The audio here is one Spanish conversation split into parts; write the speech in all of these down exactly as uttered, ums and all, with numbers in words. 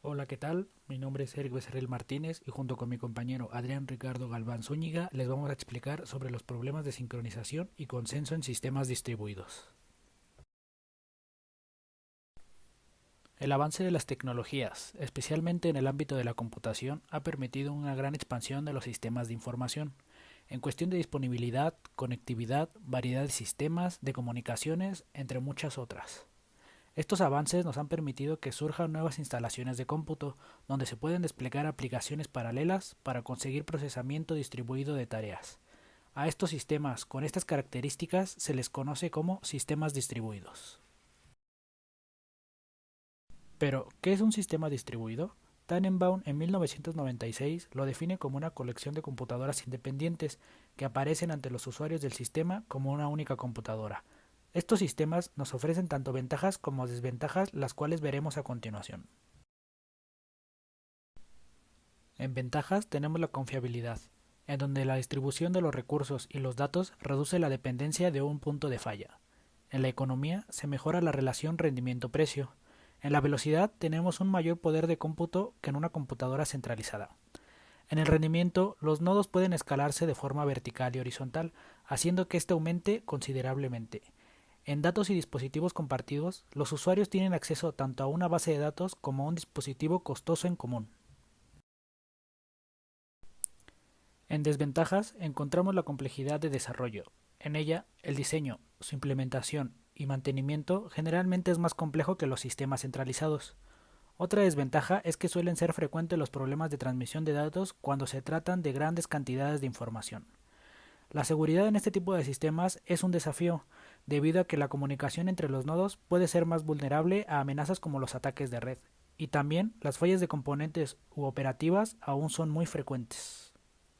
Hola, ¿qué tal? Mi nombre es Eric Becerril Martínez y junto con mi compañero Adrián Ricardo Galván Zúñiga les vamos a explicar sobre los problemas de sincronización y consenso en sistemas distribuidos. El avance de las tecnologías, especialmente en el ámbito de la computación, ha permitido una gran expansión de los sistemas de información. En cuestión de disponibilidad, conectividad, variedad de sistemas, de comunicaciones, entre muchas otras. Estos avances nos han permitido que surjan nuevas instalaciones de cómputo, donde se pueden desplegar aplicaciones paralelas para conseguir procesamiento distribuido de tareas. A estos sistemas con estas características se les conoce como sistemas distribuidos. Pero, ¿qué es un sistema distribuido? Tannenbaum en mil novecientos noventa y seis lo define como una colección de computadoras independientes que aparecen ante los usuarios del sistema como una única computadora. Estos sistemas nos ofrecen tanto ventajas como desventajas, las cuales veremos a continuación. En ventajas tenemos la confiabilidad, en donde la distribución de los recursos y los datos reduce la dependencia de un punto de falla. En la economía se mejora la relación rendimiento-precio. En la velocidad tenemos un mayor poder de cómputo que en una computadora centralizada. En el rendimiento, los nodos pueden escalarse de forma vertical y horizontal, haciendo que éste aumente considerablemente. En datos y dispositivos compartidos, los usuarios tienen acceso tanto a una base de datos como a un dispositivo costoso en común. En desventajas encontramos la complejidad de desarrollo. En ella, el diseño, su implementación y mantenimiento generalmente es más complejo que los sistemas centralizados. Otra desventaja es que suelen ser frecuentes los problemas de transmisión de datos cuando se tratan de grandes cantidades de información. La seguridad en este tipo de sistemas es un desafío, debido a que la comunicación entre los nodos puede ser más vulnerable a amenazas como los ataques de red, y también las fallas de componentes u operativas aún son muy frecuentes.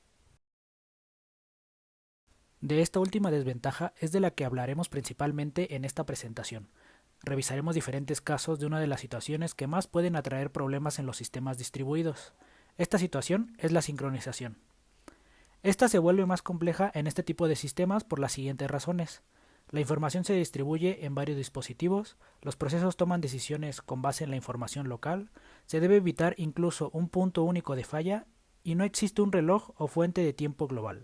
De esta última desventaja es de la que hablaremos principalmente en esta presentación. Revisaremos diferentes casos de una de las situaciones que más pueden atraer problemas en los sistemas distribuidos. Esta situación es la sincronización. Esta se vuelve más compleja en este tipo de sistemas por las siguientes razones. La información se distribuye en varios dispositivos, los procesos toman decisiones con base en la información local, se debe evitar incluso un punto único de falla y no existe un reloj o fuente de tiempo global.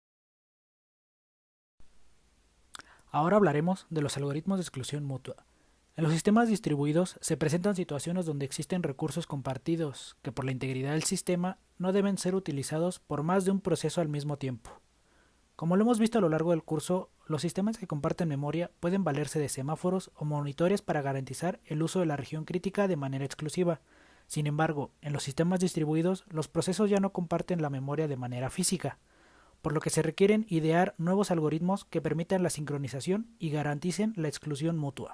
Ahora hablaremos de los algoritmos de exclusión mutua. En los sistemas distribuidos se presentan situaciones donde existen recursos compartidos que por la integridad del sistema no deben ser utilizados por más de un proceso al mismo tiempo. Como lo hemos visto a lo largo del curso, los sistemas que comparten memoria pueden valerse de semáforos o monitores para garantizar el uso de la región crítica de manera exclusiva. Sin embargo, en los sistemas distribuidos, los procesos ya no comparten la memoria de manera física, por lo que se requieren idear nuevos algoritmos que permitan la sincronización y garanticen la exclusión mutua.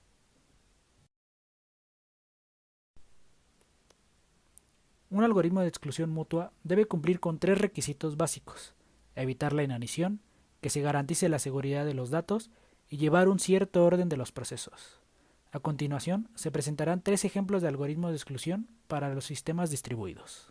Un algoritmo de exclusión mutua debe cumplir con tres requisitos básicos: evitar la inanición, que se garantice la seguridad de los datos y llevar un cierto orden de los procesos. A continuación, se presentarán tres ejemplos de algoritmos de exclusión para los sistemas distribuidos.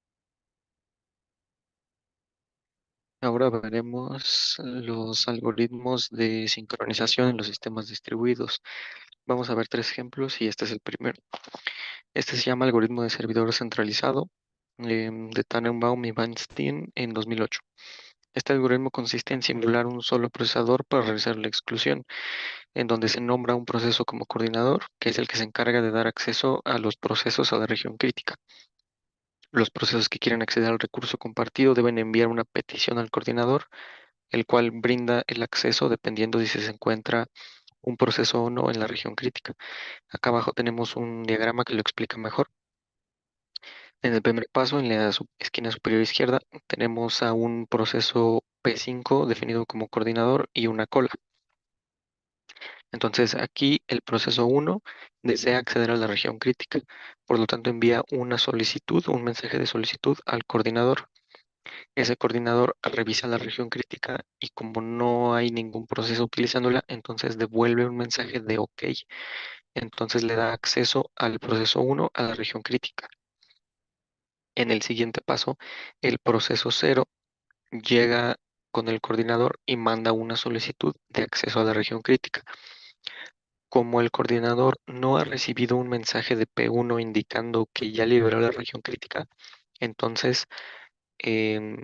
Ahora veremos los algoritmos de sincronización en los sistemas distribuidos. Vamos a ver tres ejemplos y este es el primero. Este se llama algoritmo de servidor centralizado em, de Tannenbaum y Weinstein en dos mil ocho. Este algoritmo consiste en simular un solo procesador para realizar la exclusión, en donde se nombra un proceso como coordinador, que es el que se encarga de dar acceso a los procesos a la región crítica. Los procesos que quieren acceder al recurso compartido deben enviar una petición al coordinador, el cual brinda el acceso dependiendo de si se encuentra un proceso o no en la región crítica. Acá abajo tenemos un diagrama que lo explica mejor. En el primer paso, en la su- esquina superior izquierda, tenemos a un proceso P cinco definido como coordinador y una cola. Entonces aquí el proceso uno desea acceder a la región crítica, por lo tanto envía una solicitud, un mensaje de solicitud al coordinador. Ese coordinador revisa la región crítica y como no hay ningún proceso utilizándola, entonces devuelve un mensaje de OK. Entonces le da acceso al proceso uno a la región crítica. En el siguiente paso, el proceso cero llega con el coordinador y manda una solicitud de acceso a la región crítica. Como el coordinador no ha recibido un mensaje de P uno indicando que ya liberó la región crítica, entonces em,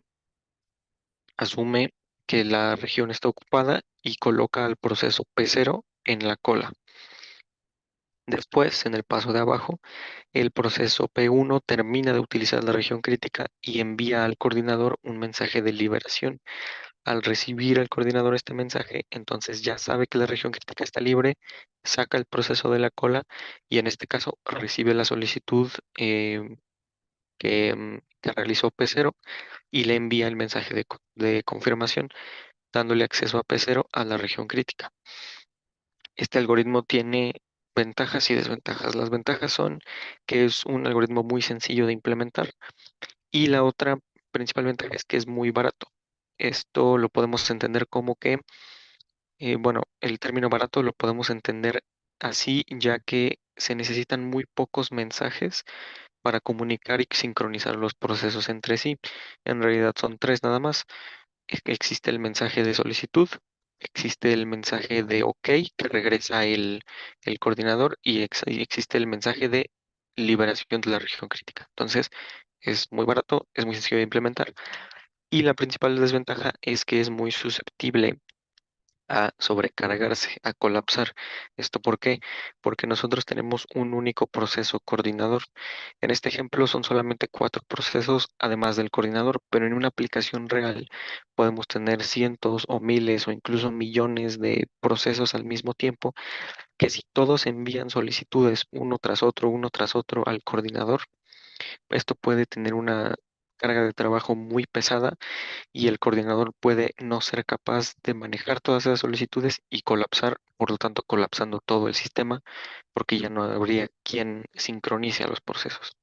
asume que la región está ocupada y coloca al proceso P cero en la cola. Después, en el paso de abajo, el proceso P uno termina de utilizar la región crítica y envía al coordinador un mensaje de liberación. Al recibir el coordinador este mensaje, entonces ya sabe que la región crítica está libre, saca el proceso de la cola y en este caso recibe la solicitud eh, que, mm, que realizó P cero y le envía el mensaje de, co- de confirmación, dándole acceso a P cero a la región crítica. Este algoritmo tiene ventajas y desventajas. Las ventajas son que es un algoritmo muy sencillo de implementar y la otra principal ventaja es que es muy barato. Esto lo podemos entender como que Eh, bueno, el término barato lo podemos entender así, ya que se necesitan muy pocos mensajes para comunicar y sincronizar los procesos entre sí. En realidad son tres nada más. E- Existe el mensaje de solicitud, existe el mensaje de OK que regresa el, el coordinador y, ex- y existe el mensaje de liberación de la región crítica. Entonces, es muy barato, es muy sencillo de implementar y la principal desventaja es que es muy susceptible a sobrecargarse, a colapsar. ¿Esto por qué? Porque nosotros tenemos un único proceso coordinador. En este ejemplo son solamente cuatro procesos además del coordinador, pero en una aplicación real podemos tener cientos o miles o incluso millones de procesos al mismo tiempo, que si todos envían solicitudes uno tras otro, uno tras otro al coordinador, esto puede tener una carga de trabajo muy pesada y el coordinador puede no ser capaz de manejar todas esas solicitudes y colapsar, por lo tanto colapsando todo el sistema, porque ya no habría quien sincronice a los procesos.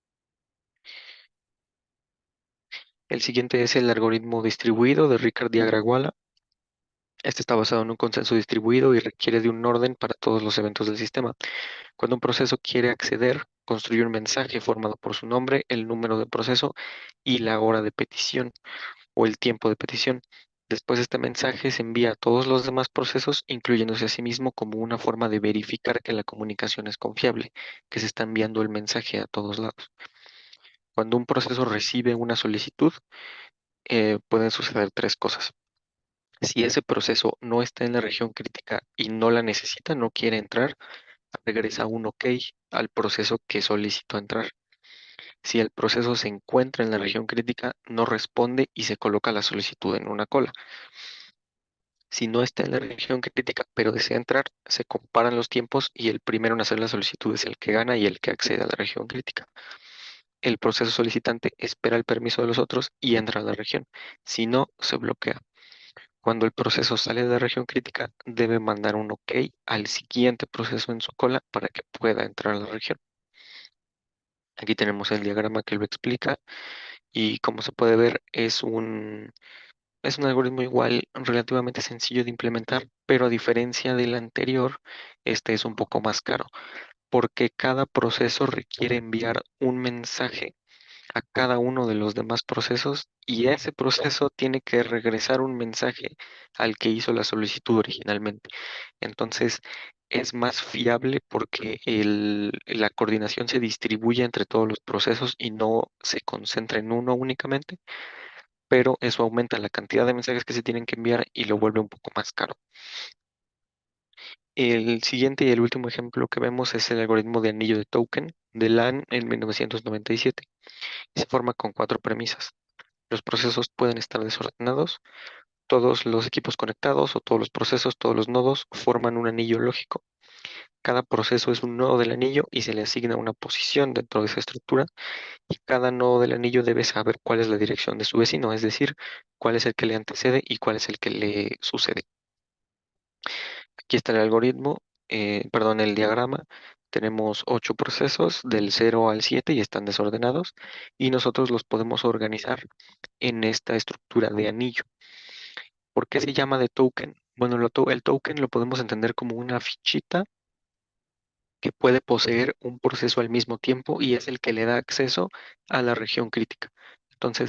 El siguiente es el algoritmo distribuido de Ricard y Agrawala. Este está basado en un consenso distribuido y requiere de un orden para todos los eventos del sistema. Cuando un proceso quiere acceder, construye un mensaje formado por su nombre, el número de proceso y la hora de petición o el tiempo de petición. Después este mensaje se envía a todos los demás procesos, incluyéndose a sí mismo como una forma de verificar que la comunicación es confiable, que se está enviando el mensaje a todos lados. Cuando un proceso recibe una solicitud, eh, pueden suceder tres cosas. Si ese proceso no está en la región crítica y no la necesita, no quiere entrar, regresa un OK al proceso que solicitó entrar. Si el proceso se encuentra en la región crítica, no responde y se coloca la solicitud en una cola. Si no está en la región crítica, pero desea entrar, se comparan los tiempos y el primero en hacer la solicitud es el que gana y el que accede a la región crítica. El proceso solicitante espera el permiso de los otros y entra a la región. Si no, se bloquea. Cuando el proceso sale de la región crítica, debe mandar un OK al siguiente proceso en su cola para que pueda entrar a la región. Aquí tenemos el diagrama que lo explica y como se puede ver es un, es un algoritmo igual relativamente sencillo de implementar, pero a diferencia del anterior, este es un poco más caro, porque cada proceso requiere enviar un mensaje a cada uno de los demás procesos y ese proceso tiene que regresar un mensaje al que hizo la solicitud originalmente. Entonces, es más fiable porque el- la coordinación se distribuye entre todos los procesos y no se concentra en uno únicamente, pero eso aumenta la cantidad de mensajes que se tienen que enviar y lo vuelve un poco más caro. El siguiente y el último ejemplo que vemos es el algoritmo de anillo de token de LAN en mil novecientos noventa y siete. Y se forma con cuatro premisas. Los procesos pueden estar desordenados, todos los equipos conectados o todos los procesos, todos los nodos forman un anillo lógico. Cada proceso es un nodo del anillo y se le asigna una posición dentro de esa estructura y cada nodo del anillo debe saber cuál es la dirección de su vecino, es decir, cuál es el que le antecede y cuál es el que le sucede. Aquí está el algoritmo, eh, perdón, el diagrama. Tenemos ocho procesos del cero al siete y están desordenados y nosotros los podemos organizar en esta estructura de anillo. ¿Por qué se llama de token? Bueno, lo to- el token lo podemos entender como una fichita que puede poseer un proceso al mismo tiempo y es el que le da acceso a la región crítica. Entonces,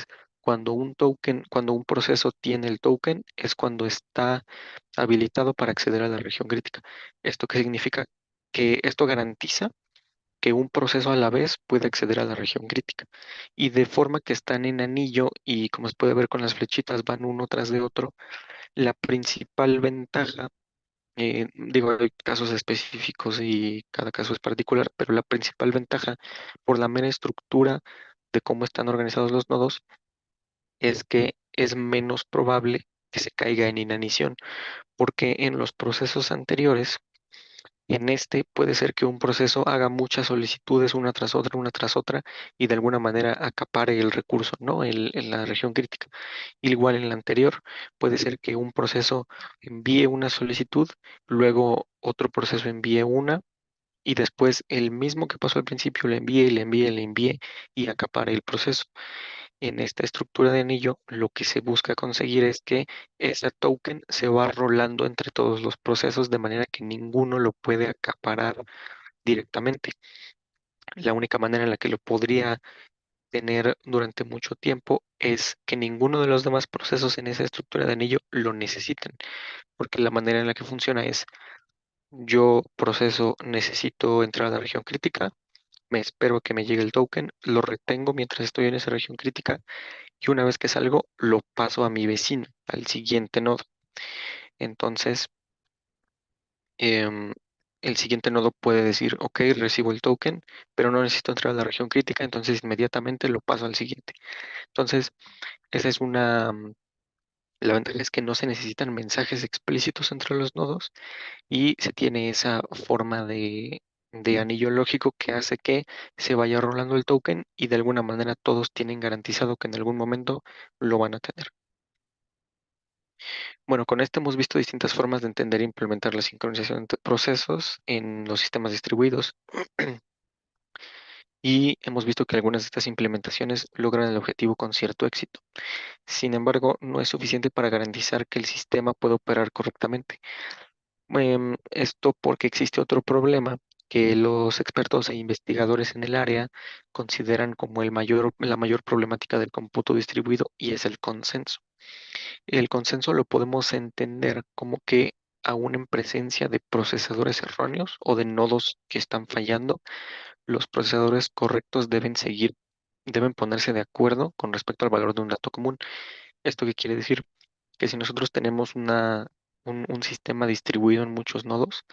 Cuando un token, cuando un proceso tiene el token, es cuando está habilitado para acceder a la región crítica. ¿Esto qué significa? Que esto garantiza que un proceso a la vez puede acceder a la región crítica. Y de forma que están en anillo y como se puede ver con las flechitas van uno tras de otro, la principal ventaja, eh, digo, hay casos específicos y cada caso es particular, pero la principal ventaja por la mera estructura de cómo están organizados los nodos es que es menos probable que se caiga en inanición, porque en los procesos anteriores, en este puede ser que un proceso haga muchas solicitudes una tras otra, una tras otra, y de alguna manera acapare el recurso, ¿no? El- en la región crítica. Igual en la anterior, puede ser que un proceso envíe una solicitud, luego otro proceso envíe una, y después el mismo que pasó al principio le envíe, le envíe, le envíe y acapare el proceso. En esta estructura de anillo, lo que se busca conseguir es que ese token se va rolando entre todos los procesos de manera que ninguno lo puede acaparar directamente. La única manera en la que lo podría tener durante mucho tiempo es que ninguno de los demás procesos en esa estructura de anillo lo necesiten, porque la manera en la que funciona es yo proceso, necesito entrar a la región crítica, me espero a que me llegue el token, lo retengo mientras estoy en esa región crítica y una vez que salgo, lo paso a mi vecino, al siguiente nodo. Entonces, em, el siguiente nodo puede decir, ok, recibo el token, pero no necesito entrar a la región crítica, entonces inmediatamente lo paso al siguiente. Entonces, esa es una... mm, La ventaja es que no se necesitan mensajes explícitos entre los nodos y se tiene esa forma de, de anillo lógico que hace que se vaya rolando el token y de alguna manera todos tienen garantizado que en algún momento lo van a tener. Bueno, con esto hemos visto distintas formas de entender e implementar la sincronización entre procesos en los sistemas distribuidos y hemos visto que algunas de estas implementaciones logran el objetivo con cierto éxito. Sin embargo, no es suficiente para garantizar que el sistema pueda operar correctamente. Em, esto porque existe otro problema que los expertos e investigadores en el área consideran como el mayor, la mayor problemática del cómputo distribuido y es el consenso. El consenso lo podemos entender como que aún en presencia de procesadores erróneos o de nodos que están fallando, los procesadores correctos deben seguir, deben ponerse de acuerdo con respecto al valor de un dato común. ¿Esto qué quiere decir? Que si nosotros tenemos una, un, un sistema distribuido en muchos nodos,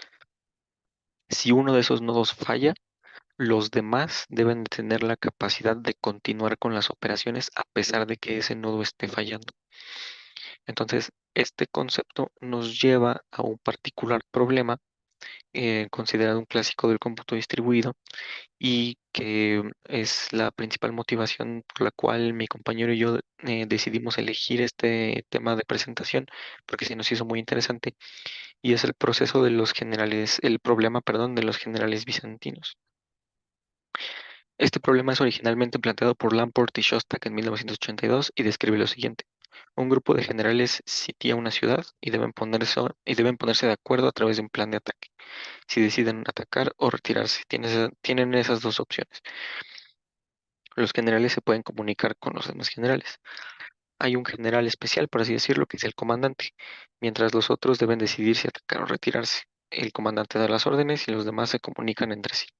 si uno de esos nodos falla, los demás deben de tener la capacidad de continuar con las operaciones a pesar de que ese nodo esté fallando. Entonces, este concepto nos lleva a un particular problema eh, considerado un clásico del cómputo distribuido y que es la principal motivación por la cual mi compañero y yo eh, decidimos elegir este tema de presentación, porque se nos hizo muy interesante, y es el proceso de los generales, el problema, perdón, de los generales bizantinos. Este problema es originalmente planteado por Lamport y Shostak en mil novecientos ochenta y dos y describe lo siguiente. Un grupo de generales sitia una ciudad y deben ponerse, y deben ponerse de acuerdo a través de un plan de ataque. Si deciden atacar o retirarse, tienen, esa- tienen esas dos opciones. Los generales se pueden comunicar con los demás generales. Hay un general especial, por así decirlo, que es el comandante, mientras los otros deben decidir si atacar o retirarse. El comandante da las órdenes y los demás se comunican entre sí.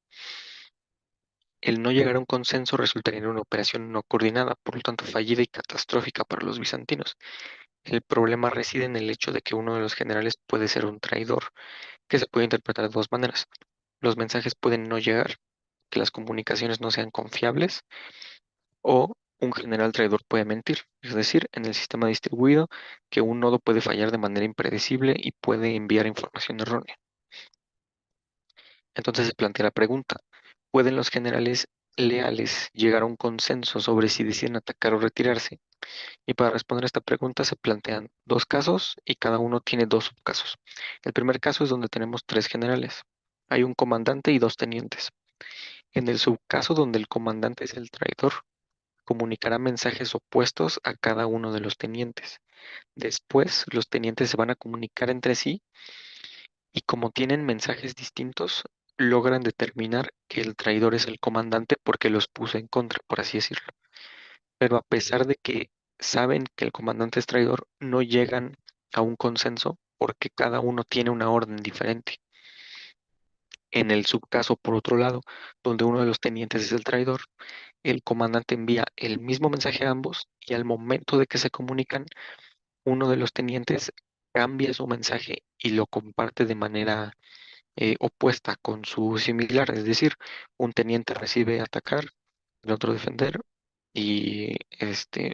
El no llegar a un consenso resultaría en una operación no coordinada, por lo tanto fallida y catastrófica para los bizantinos. El problema reside en el hecho de que uno de los generales puede ser un traidor, que se puede interpretar de dos maneras. Los mensajes pueden no llegar, que las comunicaciones no sean confiables, o un general traidor puede mentir, es decir, en el sistema distribuido, que un nodo puede fallar de manera impredecible y puede enviar información errónea. Entonces se plantea la pregunta, ¿pueden los generales leales llegar a un consenso sobre si deciden atacar o retirarse? Y para responder a esta pregunta se plantean dos casos y cada uno tiene dos subcasos. El primer caso es donde tenemos tres generales. Hay un comandante y dos tenientes. En el subcaso donde el comandante es el traidor, comunicará mensajes opuestos a cada uno de los tenientes. Después, los tenientes se van a comunicar entre sí y como tienen mensajes distintos, logran determinar que el traidor es el comandante porque los puso en contra, por así decirlo. Pero a pesar de que saben que el comandante es traidor, no llegan a un consenso porque cada uno tiene una orden diferente. En el subcaso, por otro lado, donde uno de los tenientes es el traidor, el comandante envía el mismo mensaje a ambos y al momento de que se comunican, uno de los tenientes cambia su mensaje y lo comparte de manera eh, opuesta con su similar. Es decir, un teniente recibe atacar, el otro defender y este,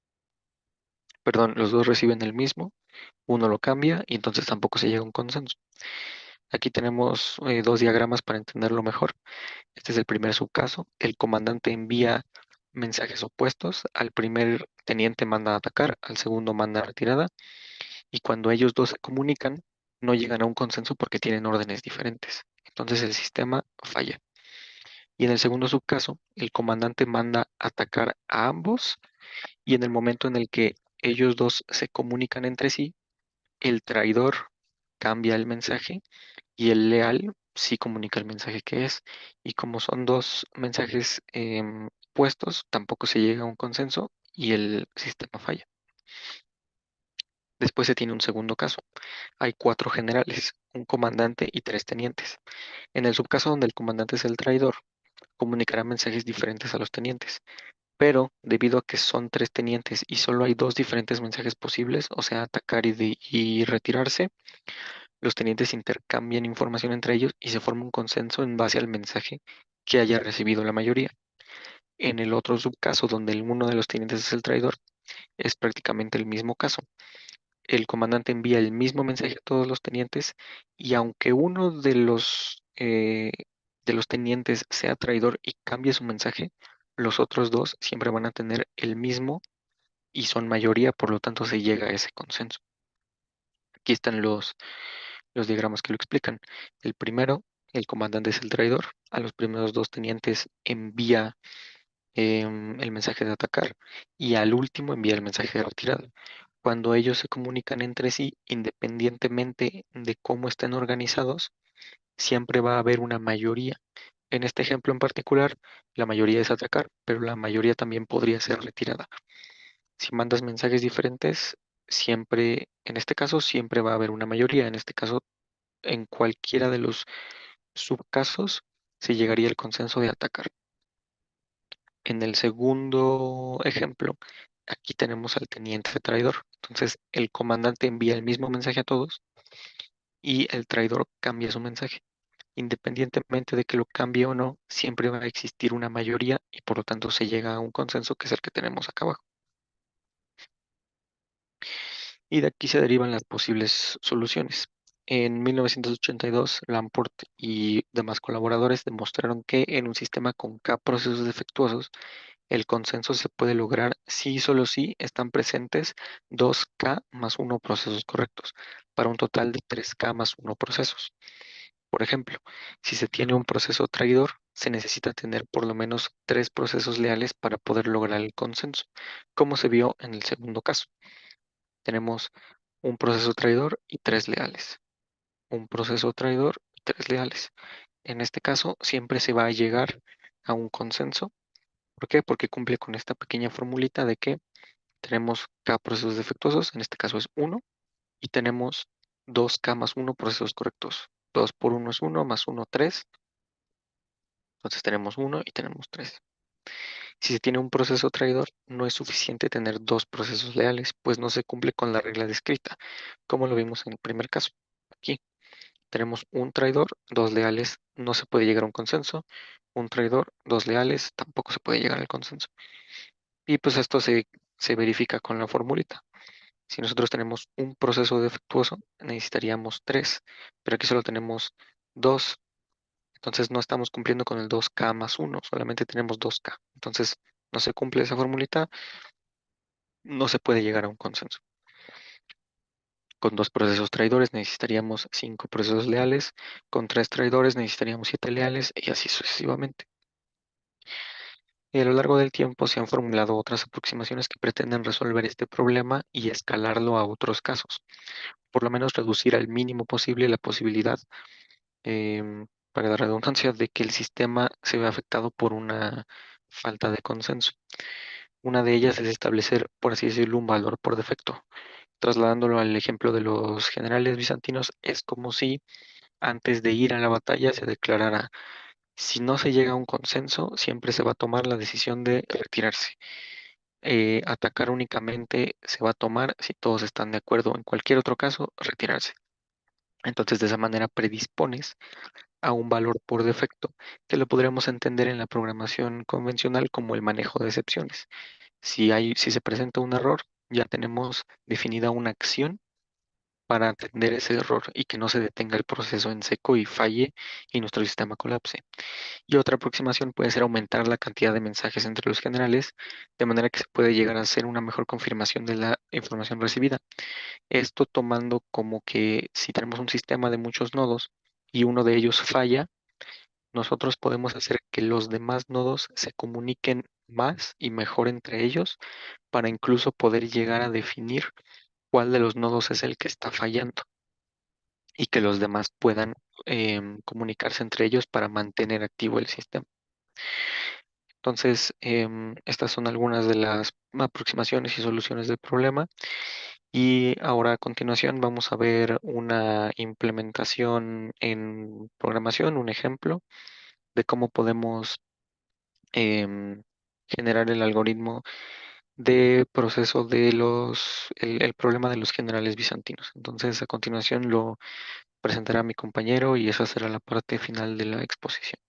perdón, los dos reciben el mismo, uno lo cambia y entonces tampoco se llega a un consenso. Aquí tenemos eh, dos diagramas para entenderlo mejor. Este es el primer subcaso. El comandante envía mensajes opuestos. Al primer teniente manda a atacar, al segundo manda a retirada. Y cuando ellos dos se comunican, no llegan a un consenso porque tienen órdenes diferentes. Entonces el sistema falla. Y en el segundo subcaso, el comandante manda atacar a ambos y en el momento en el que ellos dos se comunican entre sí, el traidor cambia el mensaje y el leal sí comunica el mensaje que es. Y como son dos mensajes em, puestos, tampoco se llega a un consenso y el sistema falla. Después se tiene un segundo caso. Hay cuatro generales, un comandante y tres tenientes. En el subcaso donde el comandante es el traidor, comunicará mensajes diferentes a los tenientes. Pero debido a que son tres tenientes y solo hay dos diferentes mensajes posibles, o sea, atacar y, de- y retirarse, los tenientes intercambian información entre ellos y se forma un consenso en base al mensaje que haya recibido la mayoría. En el otro subcaso, donde el- uno de los tenientes es el traidor, es prácticamente el mismo caso. El comandante envía el mismo mensaje a todos los tenientes y aunque uno de los, eh, de los tenientes sea traidor y cambie su mensaje, los otros dos siempre van a tener el mismo y son mayoría, por lo tanto se llega a ese consenso. Aquí están los, los diagramas que lo explican. El primero, el comandante es el traidor. A los primeros dos tenientes envía em, el mensaje de atacar y al último envía el mensaje de retirada. Cuando ellos se comunican entre sí, independientemente de cómo estén organizados, siempre va a haber una mayoría. En este ejemplo en particular, la mayoría es atacar, pero la mayoría también podría ser retirada. Si mandas mensajes diferentes, siempre, en este caso, siempre va a haber una mayoría. En este caso, en cualquiera de los subcasos, se llegaría al consenso de atacar. En el segundo ejemplo, aquí tenemos al teniente traidor. Entonces, el comandante envía el mismo mensaje a todos y el traidor cambia su mensaje. Independientemente de que lo cambie o no, siempre va a existir una mayoría y por lo tanto se llega a un consenso que es el que tenemos acá abajo. Y de aquí se derivan las posibles soluciones. En mil novecientos ochenta y dos, Lamport y demás colaboradores demostraron que en un sistema con K procesos defectuosos, el consenso se puede lograr si y solo si están presentes dos K más uno procesos correctos, para un total de tres K más uno procesos. Por ejemplo, si se tiene un proceso traidor, se necesita tener por lo menos tres procesos leales para poder lograr el consenso, como se vio en el segundo caso. Tenemos un proceso traidor y tres leales. Un proceso traidor y tres leales. En este caso, siempre se va a llegar a un consenso. ¿Por qué? Porque cumple con esta pequeña formulita de que tenemos K procesos defectuosos, en este caso es uno, y tenemos dos K más uno procesos correctos. Dos por uno es uno, más uno, tres. Entonces tenemos uno y tenemos tres. Si se tiene un proceso traidor, no es suficiente tener dos procesos leales, pues no se cumple con la regla descrita, como lo vimos en el primer caso. Aquí tenemos un traidor, dos leales, no se puede llegar a un consenso. Un traidor, dos leales, tampoco se puede llegar al consenso. Y pues esto se, se verifica con la formulita. Si nosotros tenemos un proceso defectuoso, necesitaríamos tres, pero aquí solo tenemos dos. Entonces no estamos cumpliendo con el dos K más uno, solamente tenemos dos K. Entonces no se cumple esa formulita, no se puede llegar a un consenso. Con dos procesos traidores necesitaríamos cinco procesos leales, con tres traidores necesitaríamos siete leales y así sucesivamente. Y a lo largo del tiempo se han formulado otras aproximaciones que pretenden resolver este problema y escalarlo a otros casos, por lo menos reducir al mínimo posible la posibilidad, em, para la redundancia, de que el sistema se vea afectado por una falta de consenso. Una de ellas es establecer, por así decirlo, un valor por defecto. Trasladándolo al ejemplo de los generales bizantinos, es como si antes de ir a la batalla se declarara, si no se llega a un consenso, siempre se va a tomar la decisión de retirarse. Eh, atacar únicamente se va a tomar si todos están de acuerdo. En cualquier otro caso, retirarse. Entonces, de esa manera predispones a un valor por defecto, que lo podríamos entender en la programación convencional como el manejo de excepciones. Si hay, si se presenta un error, ya tenemos definida una acción para atender ese error y que no se detenga el proceso en seco y falle y nuestro sistema colapse. Y otra aproximación puede ser aumentar la cantidad de mensajes entre los generales, de manera que se puede llegar a hacer una mejor confirmación de la información recibida. Esto tomando como que si tenemos un sistema de muchos nodos y uno de ellos falla, nosotros podemos hacer que los demás nodos se comuniquen más y mejor entre ellos para incluso poder llegar a definir cuál de los nodos es el que está fallando y que los demás puedan em, comunicarse entre ellos para mantener activo el sistema. Entonces, em, estas son algunas de las aproximaciones y soluciones del problema. Y ahora a continuación vamos a ver una implementación en programación, un ejemplo de cómo podemos em, generar el algoritmo de proceso de los, el, el problema de los generales bizantinos. Entonces, a continuación lo presentará mi compañero y esa será la parte final de la exposición.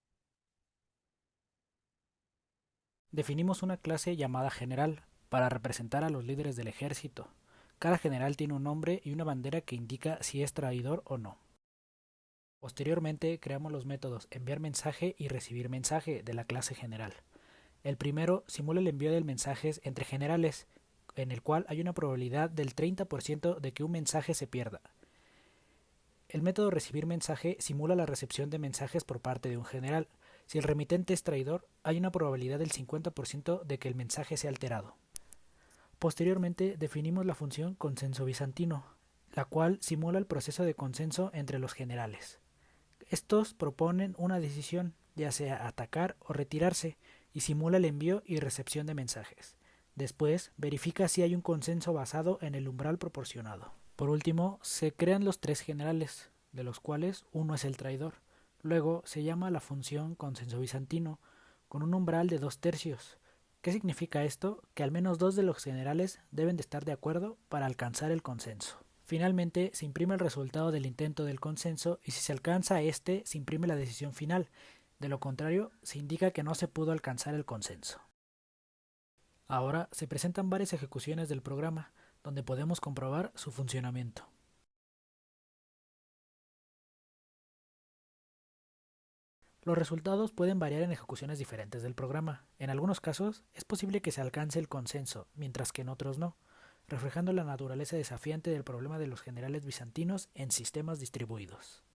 Definimos una clase llamada general para representar a los líderes del ejército. Cada general tiene un nombre y una bandera que indica si es traidor o no. Posteriormente creamos los métodos enviar mensaje y recibir mensaje de la clase general. El primero simula el envío de mensajes entre generales, en el cual hay una probabilidad del treinta por ciento de que un mensaje se pierda. El método recibir mensaje simula la recepción de mensajes por parte de un general. Si el remitente es traidor, hay una probabilidad del cincuenta por ciento de que el mensaje sea alterado. Posteriormente definimos la función consenso bizantino, la cual simula el proceso de consenso entre los generales. Estos proponen una decisión, ya sea atacar o retirarse, y simula el envío y recepción de mensajes. Después, verifica si hay un consenso basado en el umbral proporcionado. Por último, se crean los tres generales, de los cuales uno es el traidor. Luego se llama la función consenso bizantino, con un umbral de dos tercios. ¿Qué significa esto? Que al menos dos de los generales deben de estar de acuerdo para alcanzar el consenso. Finalmente, se imprime el resultado del intento del consenso y si se alcanza este, se imprime la decisión final. De lo contrario, se indica que no se pudo alcanzar el consenso. Ahora se presentan varias ejecuciones del programa, donde podemos comprobar su funcionamiento. Los resultados pueden variar en ejecuciones diferentes del programa. En algunos casos, es posible que se alcance el consenso, mientras que en otros no, reflejando la naturaleza desafiante del problema de los generales bizantinos en sistemas distribuidos.